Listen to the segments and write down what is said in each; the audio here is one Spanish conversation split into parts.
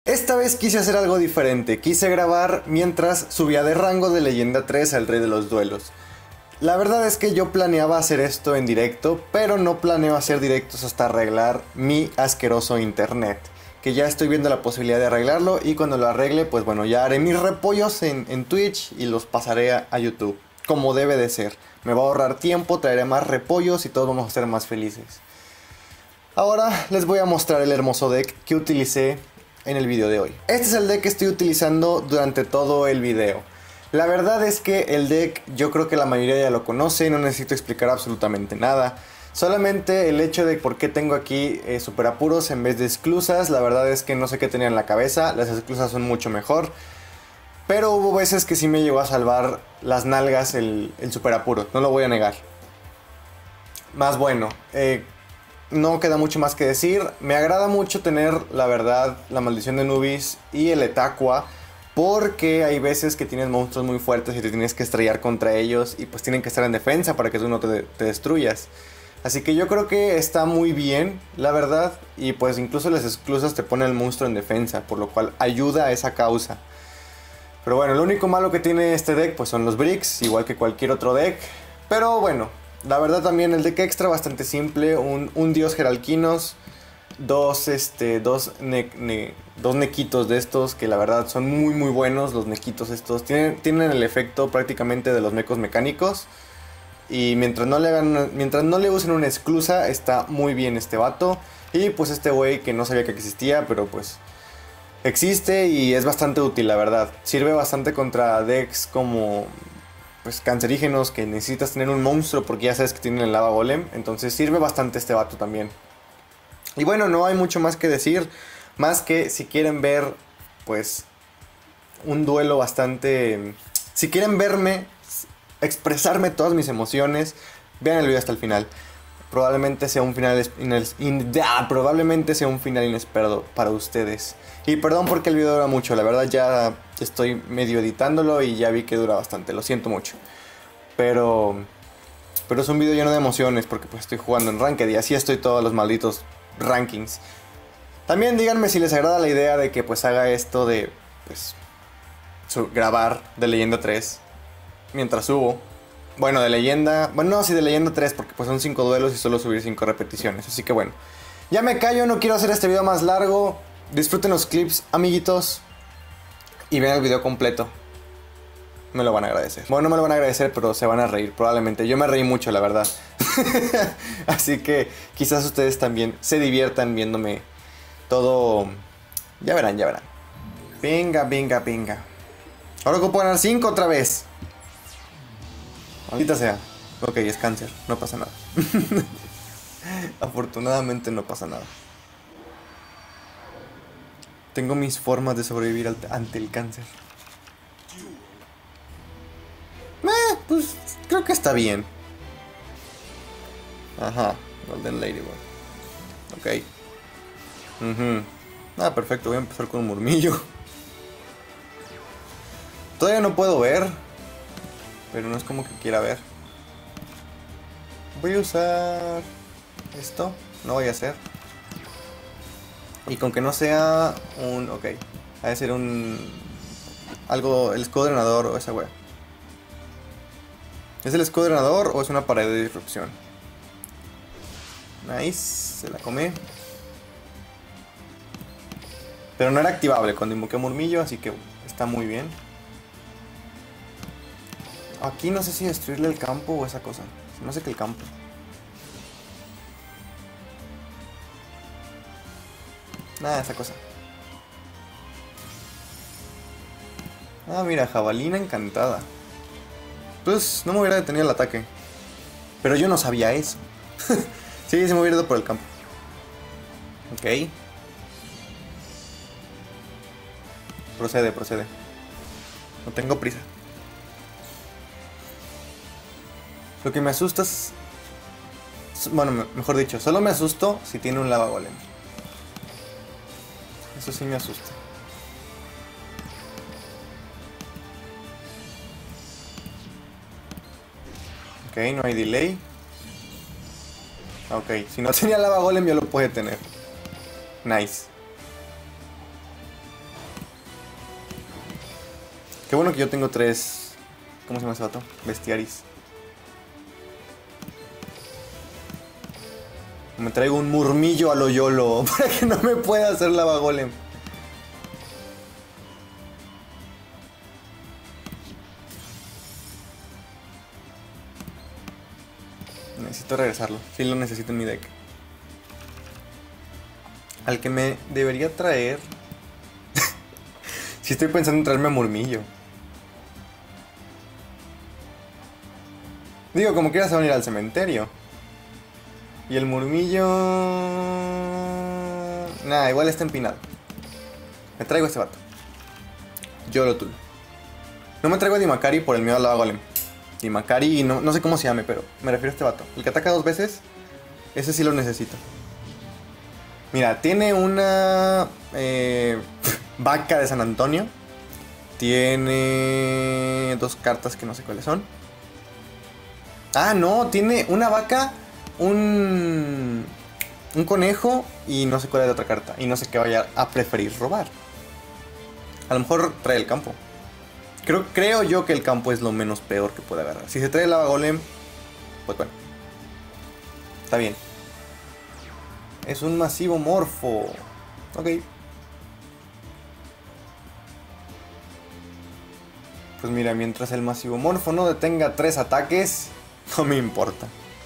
Esta vez quise hacer algo diferente, quise grabar mientras subía de rango de leyenda 3 al rey de los duelos. La verdad es que yo planeaba hacer esto en directo, pero no planeo hacer directos hasta arreglar mi asqueroso internet. Que ya estoy viendo la posibilidad de arreglarlo y cuando lo arregle, pues bueno, ya haré mis repollos en Twitch y los pasaré a YouTube, como debe de ser. Me va a ahorrar tiempo, traeré más repollos y todos vamos a ser más felices. Ahora les voy a mostrar el hermoso deck que utilicé en el video de hoy. Este es el deck que estoy utilizando durante todo el video. La verdad es que el deck yo creo que la mayoría ya lo conoce y no necesito explicar absolutamente nada. Solamente el hecho de por qué tengo aquí super apuros en vez de esclusas, la verdad es que no sé qué tenía en la cabeza, las esclusas son mucho mejor. Pero hubo veces que sí me llegó a salvar las nalgas el super apuro, no lo voy a negar. Más bueno, no queda mucho más que decir. Me agrada mucho tener, la verdad, la maldición de Nubis y el Etaqua, porque hay veces que tienes monstruos muy fuertes y te tienes que estrellar contra ellos y pues tienen que estar en defensa para que tú no te destruyas. Así que yo creo que está muy bien, la verdad, y pues incluso las esclusas te ponen el monstruo en defensa, por lo cual ayuda a esa causa. Pero bueno, lo único malo que tiene este deck pues son los bricks, igual que cualquier otro deck. Pero bueno, la verdad también el deck extra bastante simple, un dios Jeralquinos, dos nequitos de estos que la verdad son muy buenos. Los nequitos estos tienen el efecto prácticamente de los mecos mecánicos. Y mientras no le usen una esclusa, está muy bien este vato. Y pues este güey que no sabía que existía, pero pues existe y es bastante útil, la verdad. Sirve bastante contra decks como pues cancerígenos, que necesitas tener un monstruo porque ya sabes que tienen el lava golem. Entonces sirve bastante este vato también. Y bueno, no hay mucho más que decir, más que si quieren ver pues un duelo bastante... Si quieren verme expresarme todas mis emociones, vean el video hasta el final. Probablemente sea un final inesperado para ustedes. Y perdón porque el video dura mucho, la verdad ya estoy medio editándolo y ya vi que dura bastante, lo siento mucho. Pero es un video lleno de emociones porque pues estoy jugando en Ranked y así estoy todos los malditos rankings. También díganme si les agrada la idea de que pues haga esto de pues grabar de Leyenda 3 mientras subo. Bueno, de leyenda... Bueno, no, sí, de leyenda 3 porque pues son 5 duelos y solo subir 5 repeticiones. Así que bueno, ya me callo, no quiero hacer este video más largo. Disfruten los clips, amiguitos, y vean el video completo. Me lo van a agradecer. Bueno, no me lo van a agradecer, pero se van a reír probablemente. Yo me reí mucho, la verdad. Así que quizás ustedes también se diviertan viéndome todo. Ya verán, ya verán. Venga. Ahora ocupo ganar 5 otra vez. Maldita sea. Ok, es cáncer, no pasa nada. Afortunadamente no pasa nada. Tengo mis formas de sobrevivir ante el cáncer. Pues creo que está bien. Ajá, Golden Ladybug. Ok. Perfecto, voy a empezar con un murmillo. Todavía no puedo ver, pero no es como que quiera ver. Voy a usar esto, no voy a hacer. Y con que no sea un... Ok, ha de ser un... Algo, el escudo drenador o esa wea. ¿Es el escudo drenador o es una pared de disrupción? Nice, se la come. Pero no era activable cuando invoqué murmillo, así que está muy bien. Aquí no sé si destruirle el campo o esa cosa. Se me hace que el campo. Nada, esa cosa. Mira, jabalina encantada. Pues no me hubiera detenido el ataque. Pero yo no sabía eso. Sí, se me hubiera ido por el campo. Ok. Procede. No tengo prisa. Lo que me asusta es... Bueno, mejor dicho, solo me asusto si tiene un lava golem. Eso sí me asusta. Ok, no hay delay. Ok, si no tenía lava golem ya lo puede tener. Nice. Qué bueno que yo tengo 3... ¿Cómo se llama ese vato? Bestiaris. Me traigo un murmillo a lo YOLO para que no me pueda hacer lava golem. Necesito regresarlo. Sí lo necesito en mi deck. Al que me debería traer... Sí estoy pensando en traerme a Murmillo. Digo, como quiera se van a ir al cementerio. Y el Murmillo... Nah, igual está empinado. Me traigo a este vato. Yolo Tul. No me traigo a Dimakari por el miedo al lava golem. Dimakari, no sé cómo se llame, pero me refiero a este vato. El que ataca 2 veces, ese sí lo necesito. Mira, tiene una vaca de San Antonio. Tiene 2 cartas que no sé cuáles son. Ah, no, tiene una vaca, un conejo y no sé cuál es la otra carta. Y no sé qué vaya a preferir robar. A lo mejor trae el campo. Creo yo que el campo es lo menos peor que puede agarrar. Si se trae el lava golem, pues bueno. Está bien. Es un masivo morfo. Ok. Pues mira, mientras el masivo morfo no detenga 3 ataques, no me importa.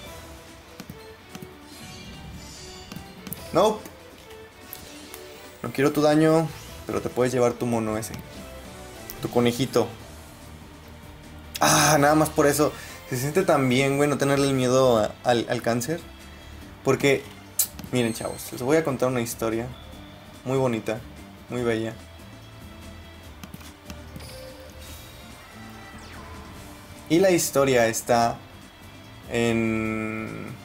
Nope. No quiero tu daño, pero te puedes llevar tu mono ese. Tu conejito. Ah, nada más por eso. Se siente tan bien, güey, no tenerle el miedo al cáncer. Porque, miren, chavos, les voy a contar una historia muy bonita, muy bella. Y la historia está en...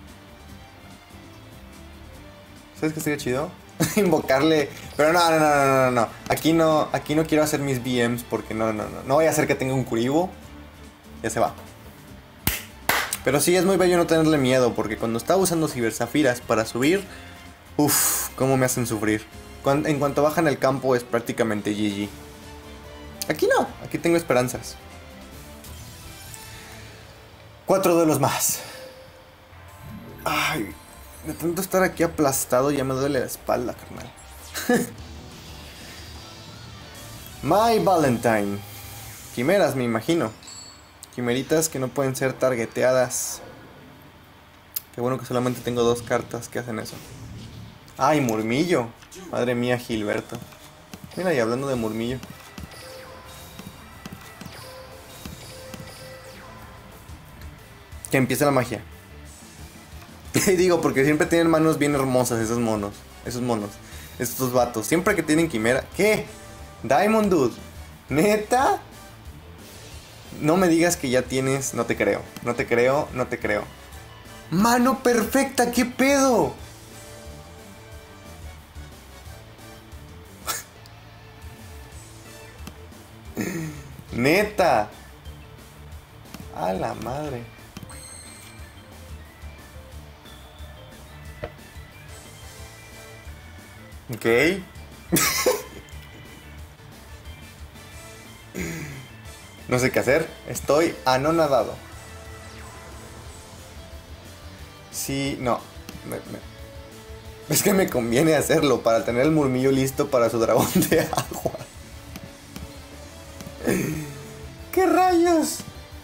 ¿Sabes qué sería chido? Invocarle... Pero no. Aquí no quiero hacer mis BMs porque no voy a hacer que tenga un Kuribo. Ya se va. Pero sí es muy bello no tenerle miedo porque cuando estaba usando ciberzafiras para subir... Uff, cómo me hacen sufrir. En cuanto bajan el campo es prácticamente GG. Aquí no, aquí tengo esperanzas. 4 duelos más. Ay, de tanto estar aquí aplastado ya me duele la espalda, carnal. My Valentine. Quimeras, me imagino. Quimeritas que no pueden ser targeteadas. Qué bueno que solamente tengo 2 cartas que hacen eso. Ay, Murmillo. Madre mía, Gilberto. Mira, y hablando de Murmillo. Que empiece la magia. Digo, porque siempre tienen manos bien hermosas esos monos. Estos vatos. Siempre que tienen quimera. ¿Qué? Diamond Dude. ¿Neta? No me digas que ya tienes... No te creo. ¡Mano perfecta! ¿Qué pedo? Neta. A la madre. Ok. No sé qué hacer. Estoy anonadado. Sí, no. Es que me conviene hacerlo para tener el Murmillo listo para su dragón de agua. ¿Qué rayos?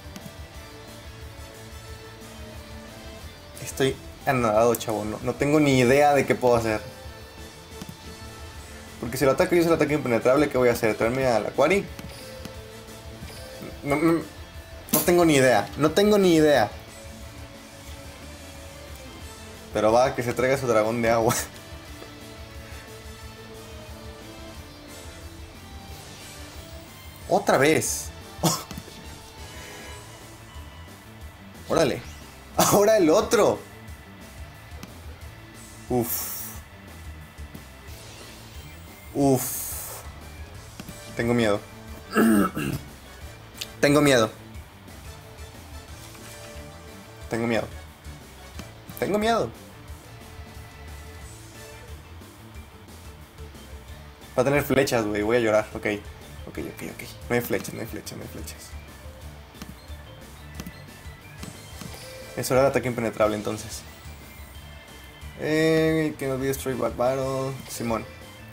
Estoy anonadado, chavo. No tengo ni idea de qué puedo hacer. Porque si lo ataco yo es el ataque impenetrable, ¿qué voy a hacer? ¿Traerme al Aquari? No tengo ni idea. Pero va, que se traiga su dragón de agua. Otra vez. Órale. Ahora el otro. Uf. Tengo miedo. Tengo miedo. Va a tener flechas, güey. Voy a llorar, ok. Ok. No hay flechas, no hay flechas. Es hora de ataque impenetrable entonces. Que no be destroyed by battle. Simón.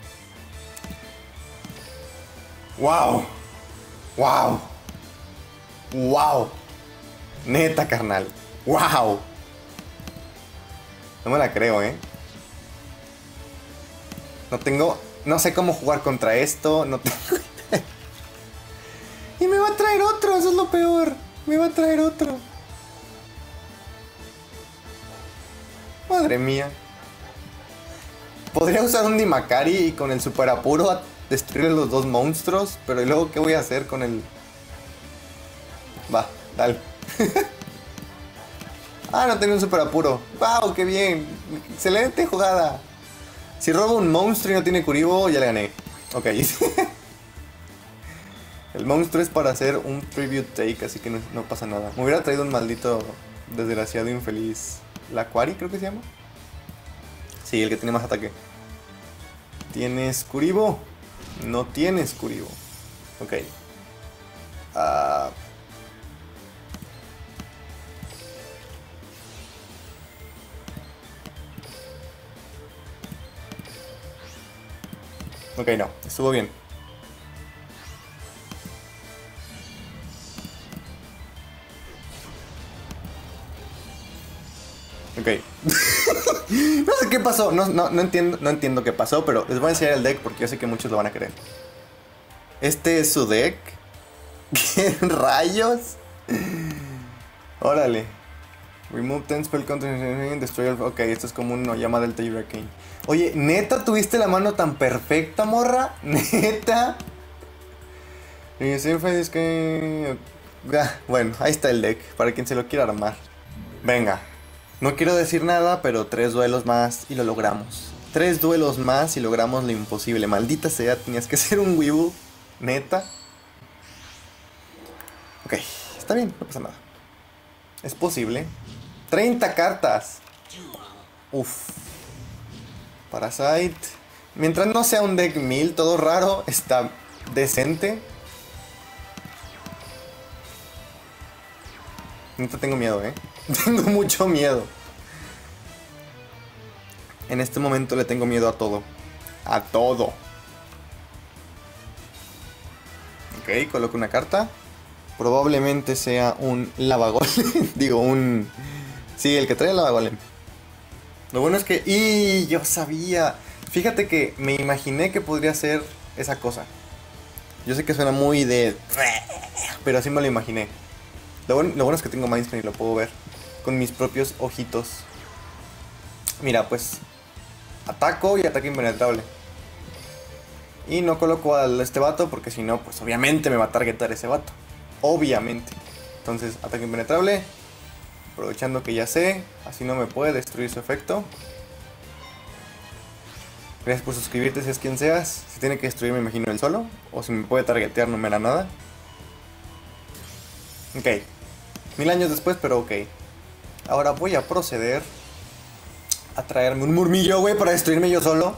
¡Wow! Neta, carnal. ¡Wow! No me la creo, No sé cómo jugar contra esto. No tengo... Y me va a traer otro, eso es lo peor. Me va a traer otro. Madre mía. Podría usar un Dimakari y con el super apuro a destruir los dos monstruos. Pero ¿y luego qué voy a hacer con el...? Va, dale. No tenía un super apuro. ¡Wow! ¡Qué bien! Excelente jugada. Si robo un monstruo y no tiene Kuribo, ya le gané. Ok. El monstruo es para hacer un tribute take, así que no pasa nada. Me hubiera traído un maldito desgraciado infeliz. ¿La Quari creo que se llama? Sí, el que tiene más ataque. ¿Tienes Kuribo? No tienes Kuribo. Ok. Ok, no. Estuvo bien. Ok. No sé qué pasó. No entiendo qué pasó, pero les voy a enseñar el deck porque yo sé que muchos lo van a querer. Este es su deck. ¿Qué rayos? Órale. Remove 10 spell content, destroy all... Ok, esto es como una llama del Taylor King. Oye, ¿neta tuviste la mano tan perfecta, morra? ¿Neta? Bueno, ahí está el deck, para quien se lo quiera armar. Venga. No quiero decir nada, pero 3 duelos más y lo logramos. 3 duelos más y logramos lo imposible. Maldita sea, tenías que ser un Weeble. ¿Neta? Ok, está bien, no pasa nada. Es posible. 30 cartas. Uf. Parasite. Mientras no sea un deck 1000 todo raro, está decente. Neta tengo miedo, Tengo mucho miedo. En este momento le tengo miedo a todo. A todo. Ok, coloco una carta. Probablemente sea un Lavagolem. Digo, un... Sí, el que trae el Lavagolem. Lo bueno es que... ¡Y! Yo sabía. Fíjate que me imaginé que podría ser esa cosa. Yo sé que suena muy de... Pero así me lo imaginé. Lo bueno es que tengo Mindscape y lo puedo ver con mis propios ojitos. Mira, pues... Ataco y ataque impenetrable. Y no coloco a este vato porque si no, pues obviamente me va a targetar ese vato. Obviamente. Entonces, ataque impenetrable. Aprovechando que ya sé, así no me puede destruir su efecto. Gracias por suscribirte si es quien seas. Si tiene que destruir me imagino él solo. O si me puede targetear no me da nada. Ok. 1000 años después, pero ok. Ahora voy a proceder a traerme un murmillo, güey, para destruirme yo solo.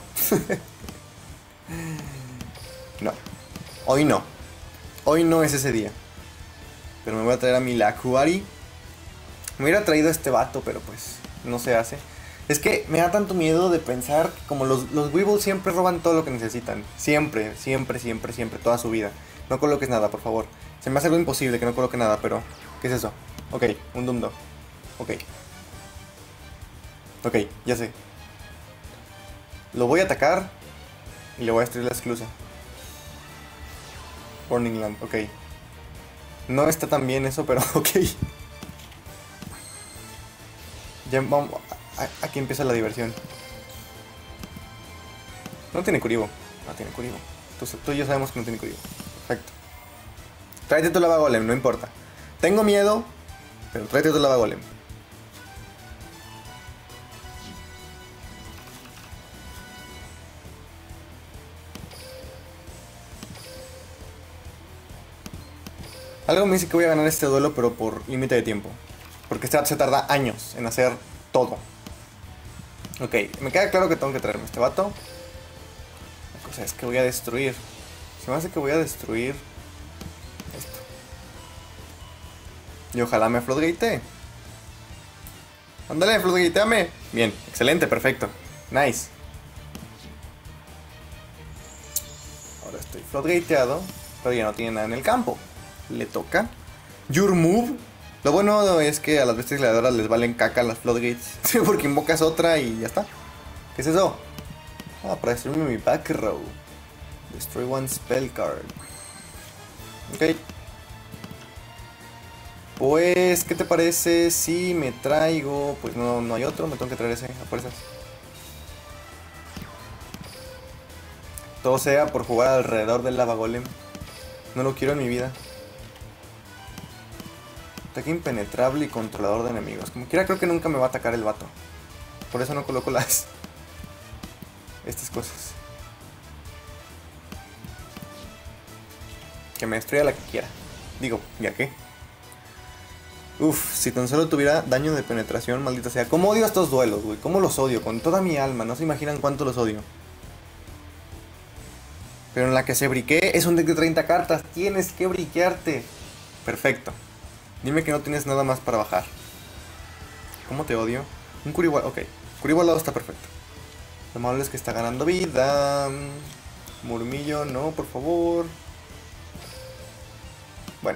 No. Hoy no. Hoy no es ese día. Pero me voy a traer a mi Lakuari. Me hubiera traído a este vato, pero pues no se hace. Es que me da tanto miedo de pensar que como los Weebles siempre roban todo lo que necesitan. Siempre, toda su vida. No coloques nada, por favor. Se me hace algo imposible que no coloque nada, pero... ¿Qué es eso? Ok, un Dumdo. Ok. Ok, ya sé. Lo voy a atacar y le voy a destruir la esclusa. Burning Land, ok. No está tan bien eso, pero ok. Ya vamos. Aquí empieza la diversión. No tiene Kuribo. No tiene Kuribo. Tú y yo sabemos que no tiene Kuribo. Perfecto. Tráete tu Lavagolem, no importa. Tengo miedo, pero tráete tu Lavagolem. Algo me dice que voy a ganar este duelo, pero por límite de tiempo. Porque se tarda años en hacer todo. Ok, me queda claro que tengo que traerme este vato. La cosa es que voy a destruir Se me hace que voy a destruir esto. Y ojalá me floodgatee. Ándale, floodgateame. Bien, excelente, perfecto. Nice. Ahora estoy floodgateado, pero ya no tiene nada en el campo. Le toca Your Move. Lo bueno es que a las bestias gladiadoras les valen caca las floodgates. Porque invocas otra y ya está. ¿Qué es eso? Ah, para destruirme mi back row. Destroy one spell card. Ok. Pues, ¿qué te parece si me traigo? Pues no hay otro, me tengo que traer ese a fuerzas. Todo sea por jugar alrededor del lava golem. No lo quiero en mi vida. Ataque impenetrable y controlador de enemigos. Como quiera, creo que nunca me va a atacar el vato. Por eso no coloco estas cosas. Que me destruya la que quiera. Digo, ¿ya qué? Uf, si tan solo tuviera daño de penetración, maldita sea. ¿Cómo odio estos duelos, güey? ¿Cómo los odio? Con toda mi alma. No se imaginan cuánto los odio. Pero en la que se briquee es un deck de 30 cartas. Tienes que briquearte. Perfecto. Dime que no tienes nada más para bajar. ¿Cómo te odio? Un Kuribola. Ok. Kuribola está perfecto. Lo malo es que está ganando vida. Murmillo, no, por favor. Bueno.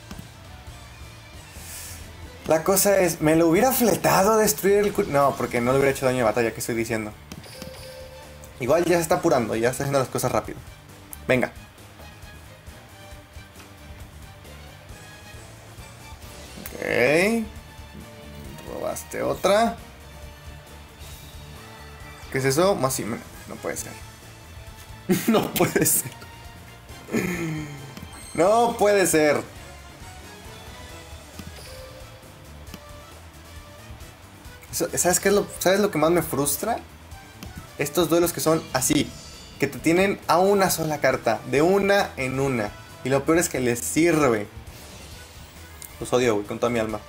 La cosa es, ¿me lo hubiera fletado a destruir el No, porque no le hubiera hecho daño de batalla, que estoy diciendo. Igual ya se está apurando, ya está haciendo las cosas rápido. Venga. Ok. Robaste otra. ¿Qué es eso? Más no puede ser. No puede ser. No puede ser. ¿Sabes qué es ¿sabes lo que más me frustra? Estos duelos que son así, que te tienen a una sola carta, de una en una. Y lo peor es que les sirve. Los odio, güey, con toda mi alma.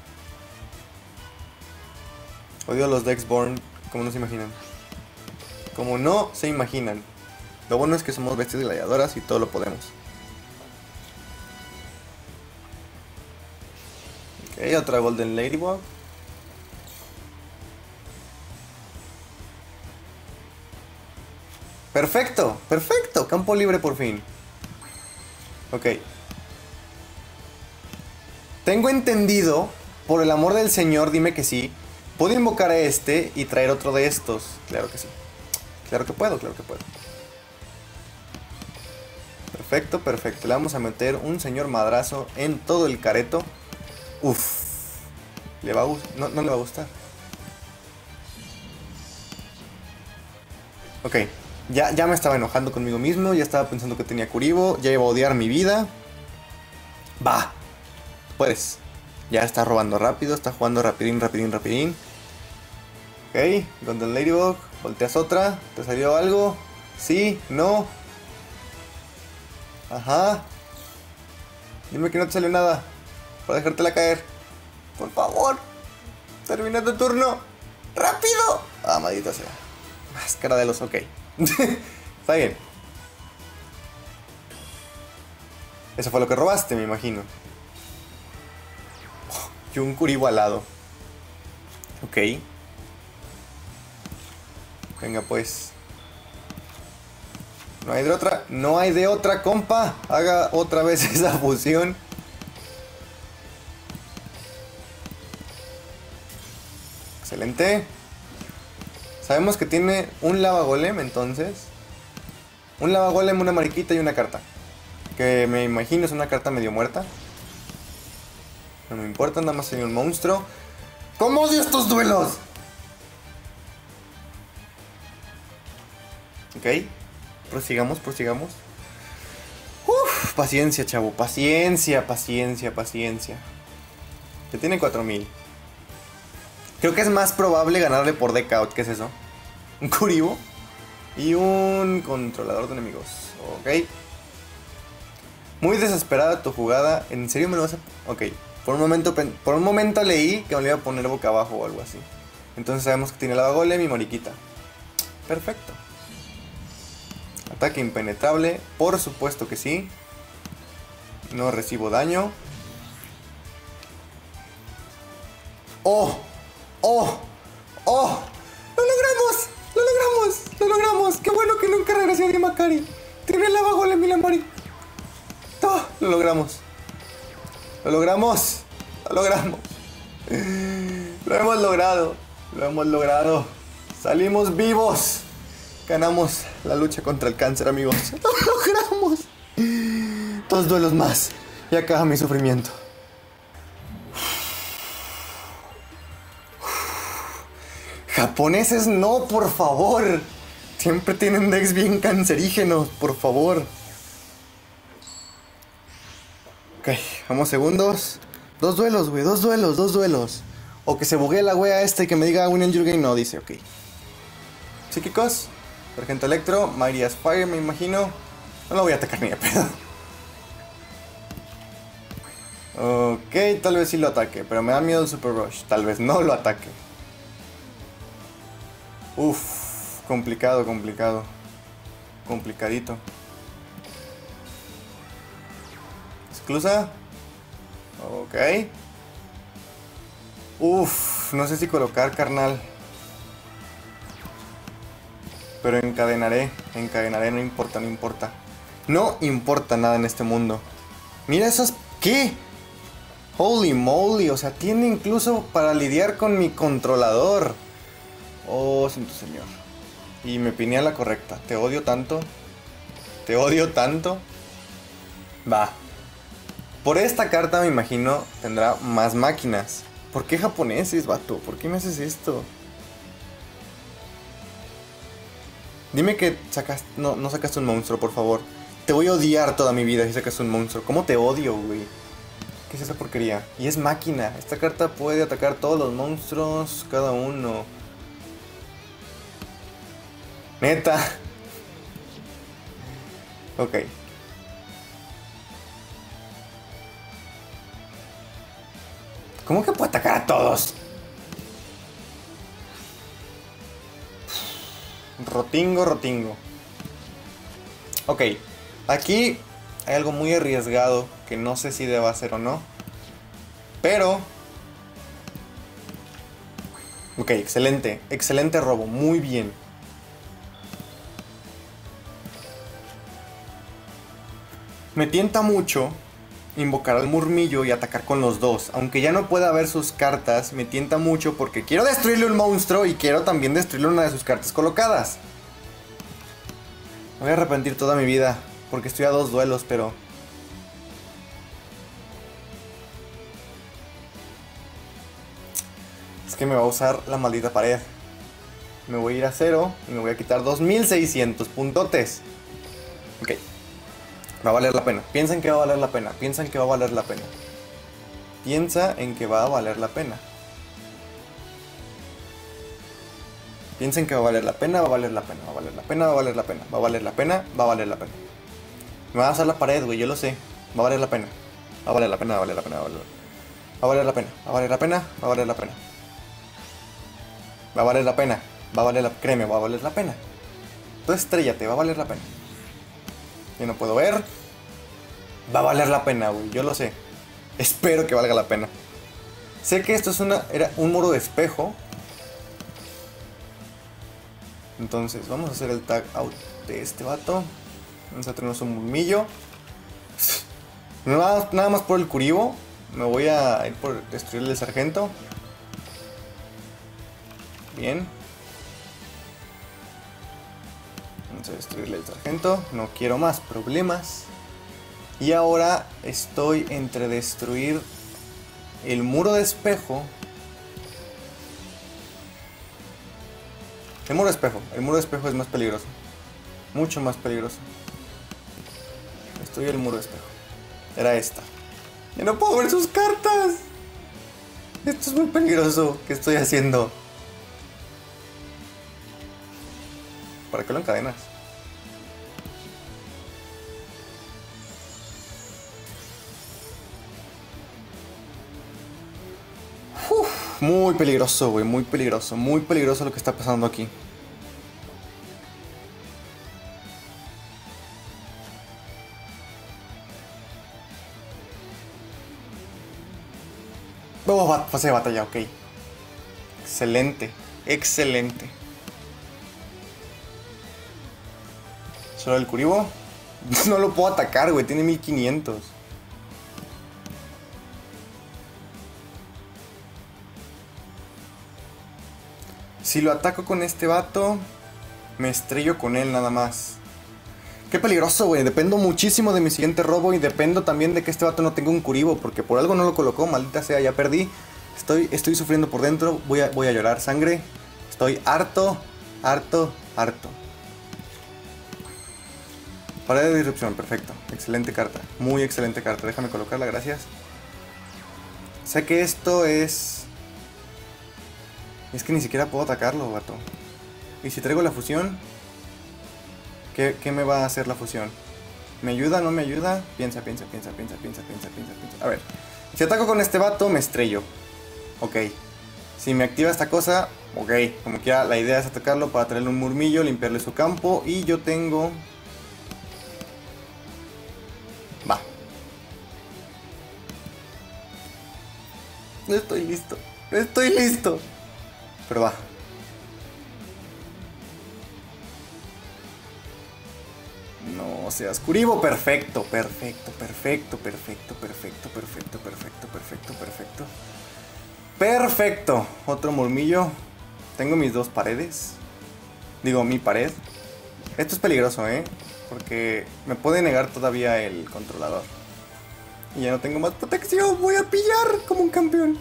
Odio a los Dexborn, como no se imaginan. Como no se imaginan. Lo bueno es que somos bestias gladiadoras y todo lo podemos. Ok, otra Golden Ladybug. Perfecto, perfecto. Campo libre por fin. Ok. Tengo entendido, por el amor del señor, dime que sí. ¿Puedo invocar a este y traer otro de estos? Claro que sí. Claro que puedo, claro que puedo. Perfecto, perfecto. Le vamos a meter un señor madrazo en todo el careto. Uf. ¿Le va a gustar? No, no le va a gustar. Ok. Ya me estaba enojando conmigo mismo. Ya estaba pensando que tenía Kuribo. Ya iba a odiar mi vida. Va. Puedes. Ya está robando rápido. Está jugando rapidín, rapidín, rapidín. Ok. Golden Ladybug. Volteas otra. ¿Te salió algo? Sí. No. Ajá. Dime que no te salió nada. Para dejártela caer. Por favor. Termina tu turno. ¡Rápido! Ah, maldita sea. Máscara de los... Ok. Está bien. Eso fue lo que robaste, me imagino. Oh, y un Kuribo alado. Ok. Venga, pues. No hay de otra. No hay de otra, compa. Haga otra vez esa fusión. Excelente. Sabemos que tiene un lava golem, entonces. Un lava golem, una mariquita y una carta. Que me imagino es una carta medio muerta. No me importa, nada más soy un monstruo. ¿Cómo odio estos duelos? Ok. Prosigamos, prosigamos. Uf, paciencia, chavo. Paciencia, paciencia, paciencia. Que tiene 4000. Creo que es más probable ganarle por deck out. ¿Qué es eso? Un Kuribo y un controlador de enemigos. Ok. Muy desesperada tu jugada. ¿En serio me lo vas a...? Ok. Por un momento leí que me lo iba a poner boca abajo o algo así. Entonces sabemos que tiene lava golem y mariquita. Perfecto. Ataque impenetrable, por supuesto que sí. No recibo daño. ¡Oh! ¡Oh! ¡Oh! ¡Lo logramos! ¡Lo logramos! ¡Lo logramos! ¡Qué bueno que nunca regresé a Macari! ¡Tiré el abajo de Milamari! ¡Oh! ¡Lo logramos! ¡Lo logramos! ¡Lo logramos! ¡Lo hemos logrado! ¡Lo hemos logrado! ¡Salimos vivos! Ganamos la lucha contra el cáncer, amigos. ¡Lo logramos! 2 duelos más y acaba mi sufrimiento. Japoneses, no, por favor. Siempre tienen decks bien cancerígenos, por favor. Ok, vamos segundos. 2 duelos, güey, 2 duelos, 2 duelos. O que se buguee la wea esta y que me diga Win in your game. No, dice, ok. Psíquicos, Sargento Electro, Mighty as Fire, me imagino. No lo voy a atacar ni de pedo. Ok, tal vez sí lo ataque, pero me da miedo el Super Rush. Tal vez no lo ataque. Uff, complicado, complicado. Complicadito. Exclusa. Ok. Uff, no sé si colocar, carnal. Pero encadenaré, no importa, no importa. No importa nada en este mundo. Mira esas... ¿Qué? Holy moly, o sea, tiene incluso para lidiar con mi controlador. Oh, santo señor. Y me piné a la correcta. Te odio tanto. Te odio tanto. Va. Por esta carta me imagino tendrá más máquinas. ¿Por qué japoneses, vato? ¿Por qué me haces esto? Dime que sacaste... No sacaste un monstruo, por favor. Te voy a odiar toda mi vida si sacas un monstruo. ¿Cómo te odio, güey? ¿Qué es esa porquería? Y es máquina. Esta carta puede atacar todos los monstruos, cada uno. Neta. Ok. ¿Cómo que puede atacar a todos? Rotingo, rotingo. Ok. Aquí hay algo muy arriesgado que no sé si deba hacer o no. Pero... Ok, excelente. Excelente robo. Muy bien. Me tienta mucho invocar al murmillo y atacar con los dos. Aunque ya no pueda ver sus cartas, me tienta mucho porque quiero destruirle un monstruo y quiero también destruirle una de sus cartas colocadas. Me voy a arrepentir toda mi vida porque estoy a 2 duelos, pero... Es que me va a usar la maldita pared. Me voy a ir a 0 y me voy a quitar 2600 puntotes. Ok. Va a valer la pena. Piensa en que va a valer la pena. Piensa en que va a valer la pena. Piensa en que va a valer la pena. Piensa en que va a valer la pena, va a valer la pena, va a valer la pena, va a valer la pena, va a valer la pena, va a valer la pena. Me va a usar la pared, güey, yo lo sé. Va a valer la pena. Va a valer la pena, va a valer la pena, va a valer la pena. Va a valer la pena, va a valer la pena. Va a valer la pena. Va a valer la pena. Créeme, va a valer la pena. Tú estrellate, va a valer la pena. Yo no puedo ver. Va a valer la pena, güey. Yo lo sé. Espero que valga la pena. Sé que esto era un muro de espejo. Entonces, vamos a hacer el tag out de este vato. Vamos a tener un murmillo. Nada más por el curibo. Me voy a ir por destruirle el sargento. Bien. Vamos a destruirle el sargento. No quiero más problemas. Y ahora estoy entre destruir el muro de espejo. El muro de espejo es más peligroso. Mucho más peligroso. Destruir el muro de espejo. Era esta. Ya no puedo ver sus cartas. Esto es muy peligroso. ¿Qué estoy haciendo? ¿Para qué lo encadenas? Muy peligroso, güey. Muy peligroso. Muy peligroso lo que está pasando aquí. Oh, fase de batalla, ok. Excelente, excelente. Solo el Kuribo. No lo puedo atacar, güey, tiene 1500. Si lo ataco con este vato, me estrello con él nada más. Qué peligroso, güey. Dependo muchísimo de mi siguiente robo y dependo también de que este vato no tenga un Kuribo, porque por algo no lo colocó, maldita sea, ya perdí. Estoy sufriendo por dentro, voy a llorar sangre. Estoy harto. Pared de disrupción, perfecto. Excelente carta, muy excelente carta. Déjame colocarla, gracias. Sé que esto es... Es que ni siquiera puedo atacarlo, vato. ¿Y si traigo la fusión? ¿Qué me va a hacer la fusión? ¿Me ayuda? ¿No me ayuda? Piensa. A ver, si ataco con este vato, me estrello. Ok. Si me activa esta cosa, ok. Como quiera, la idea es atacarlo para traerle un murmillo, limpiarle su campo. Y yo tengo... Va. No estoy listo. Pero va. No seas Kuribo, perfecto. Perfecto. Otro murmillo. Tengo mis dos paredes. Digo, mi pared. Esto es peligroso, porque me puede negar todavía el controlador. Y ya no tengo más protección. Voy a pillar como un campeón.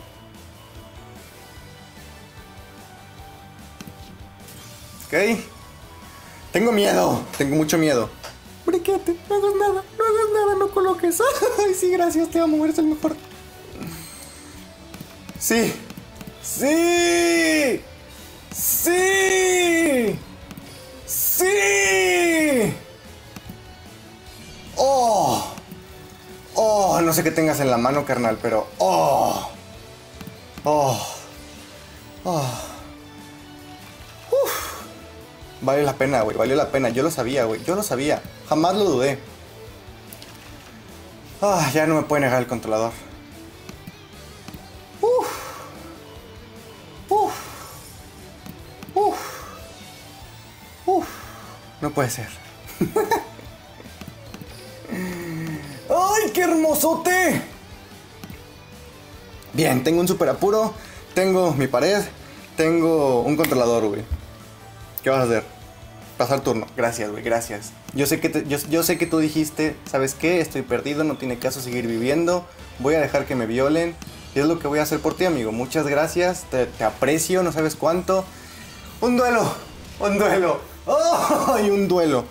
Ok. Tengo miedo. Tengo mucho miedo. Briquete, no hagas nada, no coloques. Ay, sí, gracias, te amo, eres el mejor. Sí. Oh, no sé qué tengas en la mano, carnal, pero... Vale la pena, güey, valió la pena. Yo lo sabía, güey, jamás lo dudé. Ya no me puede negar el controlador. No puede ser. ¡Ay, qué hermosote! Bien, tengo un super apuro. Tengo mi pared. Tengo un controlador, güey. ¿Qué vas a hacer? Pasar turno. Gracias, güey, gracias. Yo sé que tú dijiste, ¿sabes qué? Estoy perdido, no tiene caso seguir viviendo. Voy a dejar que me violen. Y es lo que voy a hacer por ti, amigo. Muchas gracias. Te aprecio, no sabes cuánto. Un duelo. ¡Oh! Y un duelo.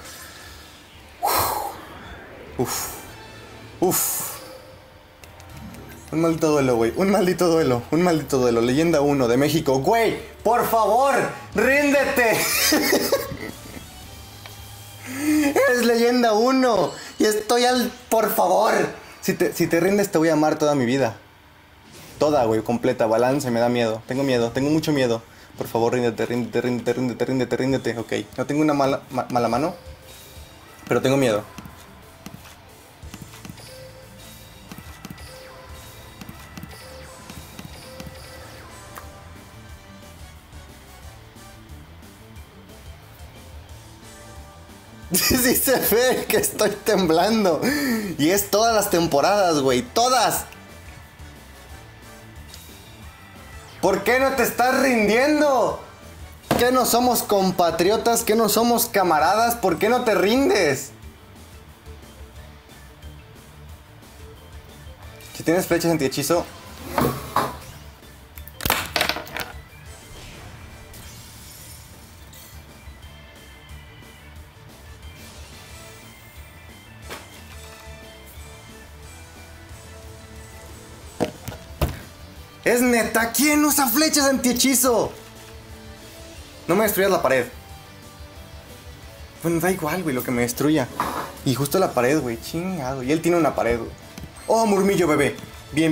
Uf. Un maldito duelo, güey. Un maldito duelo. Leyenda 1 de México. Güey, por favor, ríndete. Eres leyenda 1. Y estoy al... Por favor. Si te rindes te voy a amar toda mi vida. Toda, güey, completa. Balance, me da miedo. Tengo mucho miedo. Por favor, ríndete. Ok, no tengo una mala mano. Pero tengo miedo. Sí se ve que estoy temblando. Y es todas las temporadas, güey. ¡Todas! ¿Por qué no te estás rindiendo? ¿Qué no somos compatriotas? ¿Qué no somos camaradas? ¿Por qué no te rindes? Si tienes flechas antihechizo... Es neta, ¿quién usa flechas antihechizo? No me destruyas la pared. Bueno, da igual, güey, lo que me destruya. Y justo la pared, güey, chingado. Y él tiene una pared, güey. Oh, murmillo, bebé. Bien.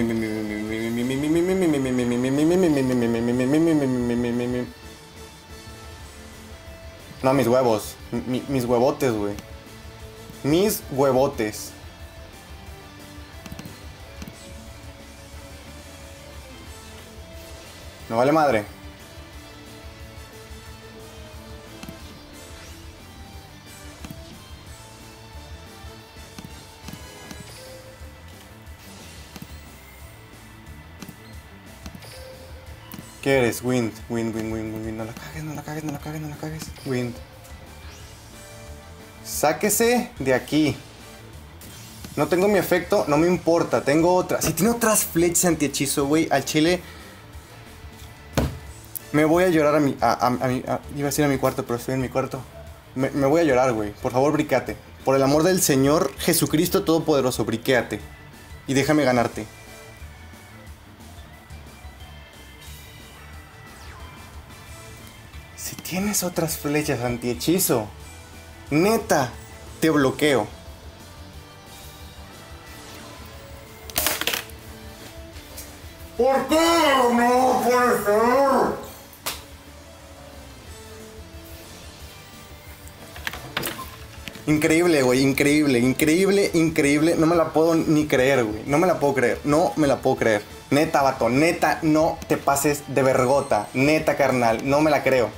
No, mis huevos. Mis huevotes, güey. Mis huevotes. No vale madre. ¿Qué eres? Wind. Wind. No la cagues. Wind. Sáquese de aquí. No tengo mi efecto, no me importa. Tengo otra. Si tiene otras flechas anti-hechizo, güey, al chile. Me voy a llorar iba a decir a mi cuarto, pero estoy en mi cuarto. Me voy a llorar, güey. Por favor, briqueate. Por el amor del Señor Jesucristo Todopoderoso, briqueate. Y déjame ganarte. Si tienes otras flechas anti-hechizo, neta, te bloqueo. ¿Por qué? No puede ser. Increíble, güey, increíble. No me la puedo ni creer, güey. No me la puedo creer. Neta, vato, neta, no te pases de vergota. Neta, carnal, no me la creo.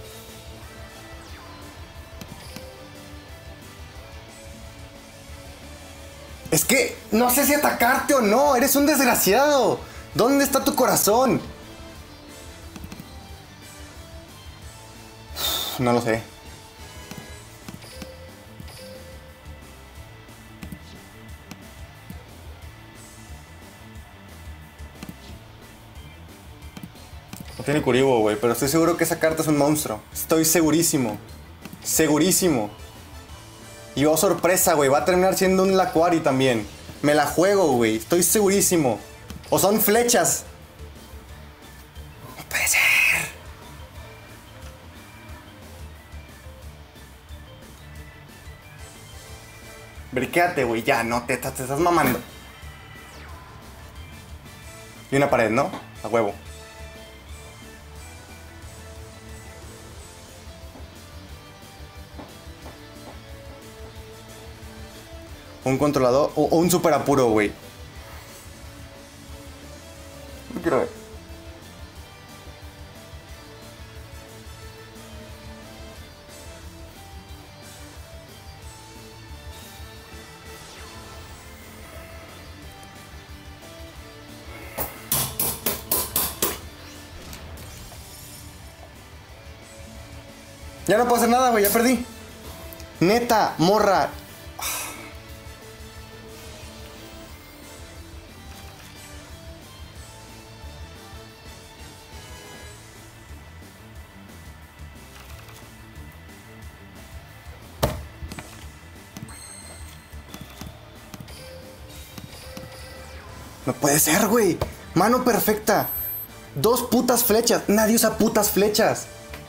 Es que no sé si atacarte o no. Eres un desgraciado. ¿Dónde está tu corazón? No lo sé. No tiene Kuribo, güey, pero estoy seguro que esa carta es un monstruo. Estoy segurísimo. Y oh, sorpresa, güey, va a terminar siendo un Laquari también. Me la juego, güey, estoy segurísimo. O son flechas. No puede ser. Briquéate, güey, ya, no, te estás mamando. Y una pared, ¿no? A huevo. Un controlador o un super apuro, güey. No quiero ver. Ya no puedo hacer nada, güey, ya perdí. Neta, morra. No puede ser, güey. Mano perfecta. 2 putas flechas. Nadie usa putas flechas.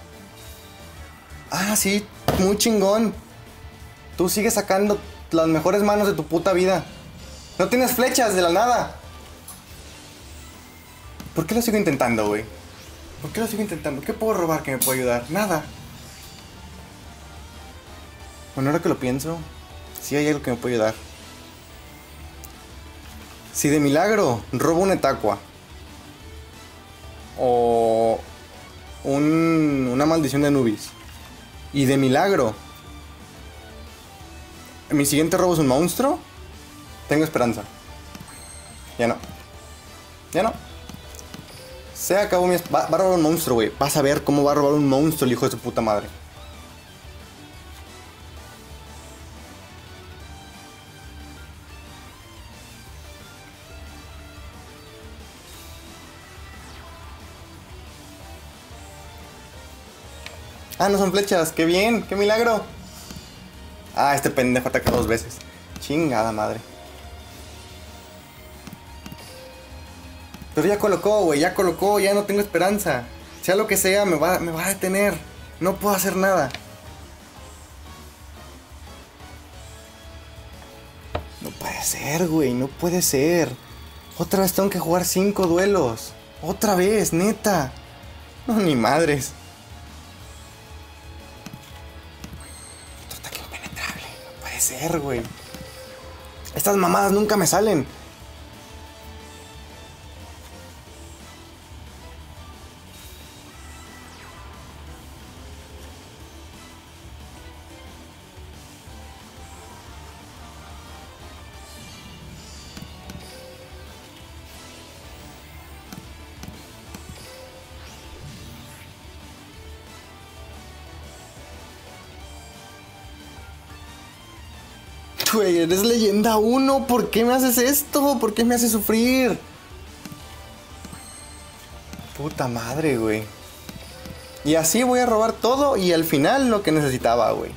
Ah, sí. Muy chingón. Tú sigues sacando las mejores manos de tu puta vida. No tienes flechas de la nada. ¿Por qué lo sigo intentando, güey? ¿Por qué lo sigo intentando? ¿Qué puedo robar que me pueda ayudar? Nada. Bueno, ahora que lo pienso, sí hay algo que me puede ayudar. Si de milagro robo un Etaqua o una maldición de Anubis y de milagro mi siguiente robo es un monstruo, tengo esperanza. Ya no. Se acabó mi... Va a robar un monstruo, güey. Vas a ver cómo va a robar un monstruo el hijo de su puta madre. Ah, no son flechas. ¡Qué bien! ¡Qué milagro! Ah, este pendejo ataca 2 veces. Chingada madre. Pero ya colocó, güey. Ya colocó. Ya no tengo esperanza. Sea lo que sea, me va a detener. No puedo hacer nada. No puede ser, güey. No puede ser. Otra vez tengo que jugar 5 duelos. Otra vez, neta. No, ni madres. Ser, güey. Estas mamadas nunca me salen. Güey, eres leyenda 1. ¿Por qué me haces esto? ¿Por qué me haces sufrir? Puta madre, güey. Y así voy a robar todo y al final lo que necesitaba, güey.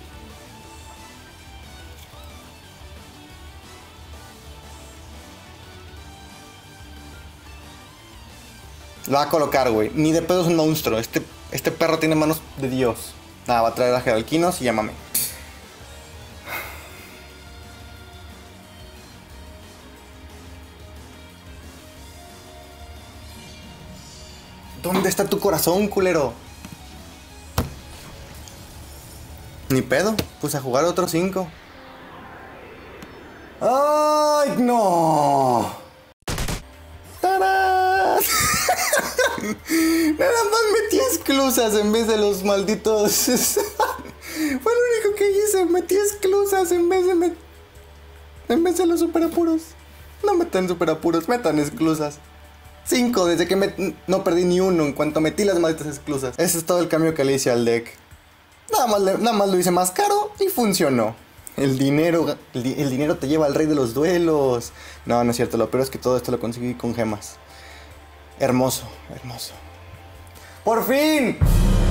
Lo va a colocar, güey. Ni de pedo es un monstruo. Este perro tiene manos de Dios. Nada, va a traer a Geralquinos y llámame. ¿Dónde está tu corazón, culero? Ni pedo. Pues a jugar otros 5. ¡Ay, no! ¡Tarán! Nada más metí esclusas en vez de los malditos. Fue lo único que hice. Metí esclusas en vez de los superapuros. No metan superapuros, metan esclusas. 5, desde que no perdí ni uno en cuanto metí las malditas esclusas. Ese es todo el cambio que le hice al deck. Nada más lo hice más caro y funcionó. El dinero te lleva al rey de los duelos. No, no es cierto. Lo peor es que todo esto lo conseguí con gemas. Hermoso, hermoso. ¡Por fin!